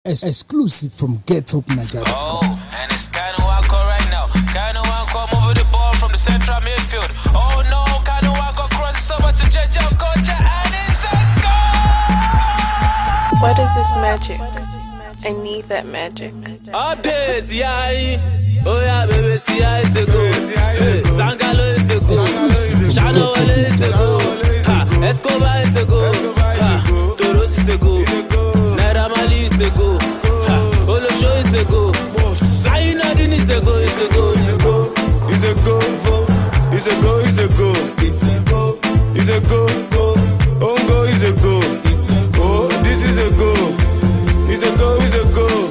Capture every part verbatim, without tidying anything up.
Ex exclusive from Get Up Nigeria. Oh, and it's Kano Wako right now. Kano Wako over the ball from the central midfield. Oh no, Kano Wako crosses over to Jejo Kocha and it's a goal! What is this magic? I need that magic. Updates, yeah. Oh yeah, baby, see how it's a goal. Hey, Sangalo is a goal. Shano Wale is a goal. Ha, Escobar is a goal. Ha, Toros is a goal. Naramali is a goal. Ha, Olosho is a goal. Sayinadin is a goal. It's a goal. It's a goal. It's a goal. It's a goal. It's a goal. Ongo is a goal. Oh, this is a goal. It's a goal. It's a goal.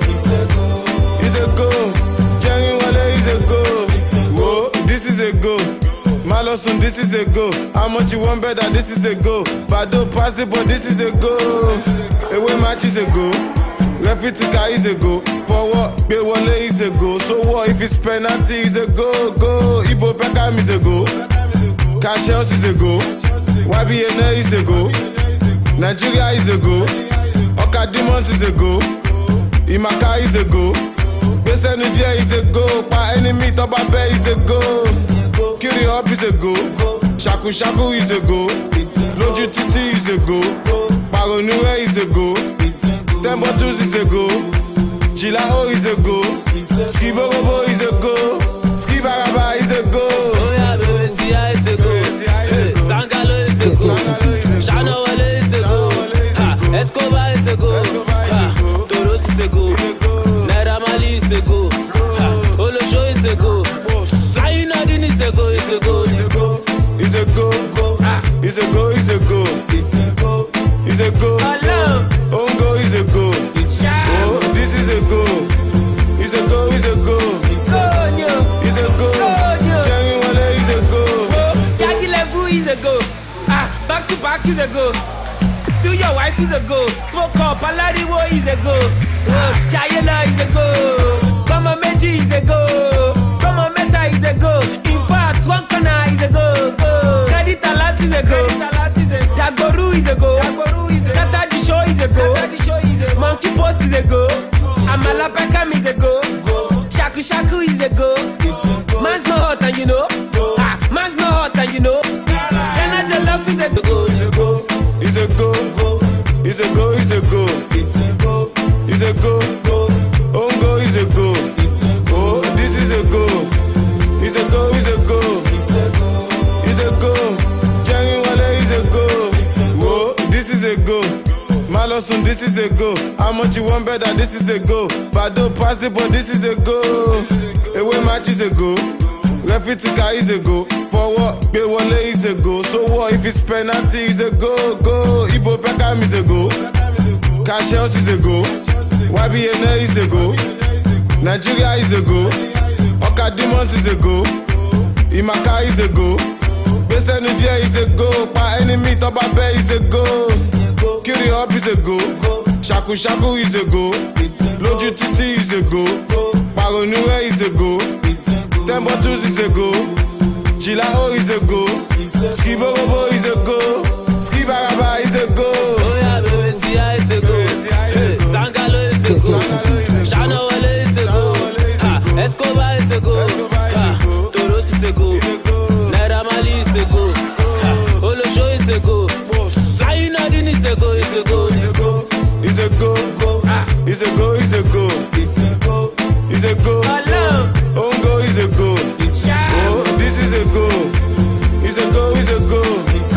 It's a goal. Jerry Wale is a goal. Whoa, this is a goal. Malosun, this is a goal. How much you want better? This is a goal. Bado pass it, but this is a goal. Away match is a goal. Refitika is a goal. Forward, Bewale is a goal. So what if it's penalty? Is a goal, goal. Ibo Pekam is a goal. Cashels is a goal. Y B N A is a goal. Nigeria is a goal. Okadimons is a goal. Imaka is a goal. Bese Nigeria is a goal. Pa enemy Tobabe is a goal. Kiri up is a goal. Shaku Shaku is a goal. Loju Titi is a goal. Paronue is a goal. Tembo Tools is a goal. Chilao is a goal. Skiborobo is a goal. Skibaraba is a goal. Oh yeah, baby, see how it's a goal. Hey, Sangalo is a goal. Shano Wale is a goal. Ha, Escobar is a goal. Ha, Toros is a goal. Naramali is a goal. Ha, Olosho is a goal. Sayinadin is a goal. It's a goal. It's a goal. It's a goal. It's a goal. It's a goal. Ongo is a goal. Oh, this is a goal. It's a goal. It's a goal. It's a goal. Jerry Wale is a goal. Yagi Lebu is a goal. Ah, back to back is a goal. Still your wife is a goal. Smoke up, Alariwo is a goal. Oh, Chayela is a goal. Mama Meji is a goal. Mama Meta is a goal. In fact, Wankana is a goal. Kadi Talat is a goal. Jagoru is a goal. Tata Disho is a goal. Monkey Post is a goal. Amala Pekam is a goal. Shaku Shaku is a goal. Man's not hot and you know. Ah, man's not hot and you know. Energy love is a goal. It's a goal. It's a goal. It's a goal. It's a goal. Ongo is a goal. Oh, this is a goal. It's a goal. It's a goal. It's a goal. Jerry Wale is a goal. Whoa, this is a goal. Malosun, this is a goal. How much you want better? This is a goal. Bado pass it, but this is a goal. Away match is a goal. Refitika is a goal. Forward, Bewale is a goal. So what if it's penalty? Is a goal, goal. Ibo Pekam is a goal. Cashels is a goal. Y B N A is a goal. Nigeria is a goal. Okadimons is a goal. Imaka is a goal. Bese Nigeria is a goal. Pa enemy Tobabe is a goal. Kiri up is a goal. Shaku Shaku is a goal. Loju Titi is a goal. Paronue is a goal. Tembo Tools is a goal. Chilao is a goal. Skiborobo is a goal. Skibaraba is a goal. Oh yeah, baby, see how it's a goal. Hey, Sangalo is a goal. Shano Wale is a goal. Ha, Escobar is a goal. Ha, Toros is a goal. Naramali is a goal. Ha, Olosho is a goal. Sayinadin is a goal. It's a goal. It's a goal. It's a goal. It's a goal. It's a goal. Ongo is a goal. Oh, this is a goal. It's a goal. It's a goal. It's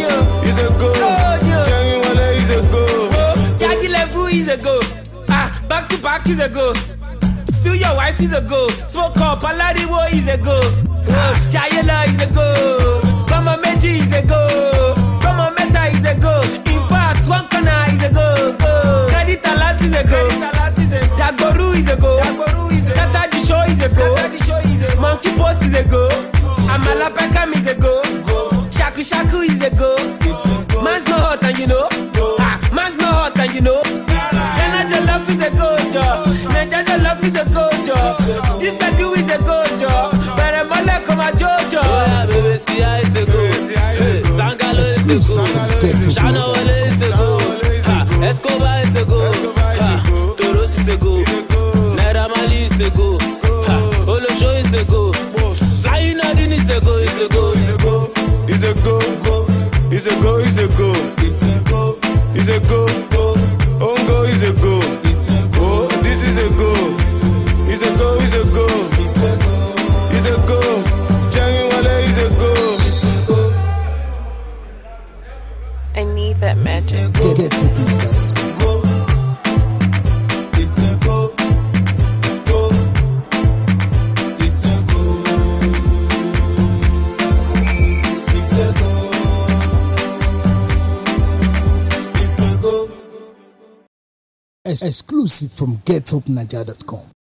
a goal. Jerry Wale is a goal. Yagi Lebu is a goal. Ah, back to back is a goal. Still your wife is a goal. Smoke up, Alariwo is a goal. Oh, Chayela is a goal. Mama Meji is a goal. Mama Meta is a goal. In fact, Wankana is a goal. Kadi Talat is a goal. Jagoru is a goal. Tata Disho is a goal. Monkey Post is a goal. Amala Pekam is a goal. Shaku Shaku is a goal. Man's not hot and you know. Ah, man's not hot and you know. Energy love is a goal job. Nigeria love is a goal job. This can do is a goal job. But I'm all like my Jojo. Oh yeah, baby, see how it's a goal. Hey, Sangalo is a goal. Shano Wale is a goal. Ha, Escobar is a goal. Ha, Toros is a go, go. Ongo is a go. Oh, this is a go. Is a go, is a go. Is a go. Chamiwale is a go. I need that magic. Get up Nigeria. Exclusive from get up nigeria dot com.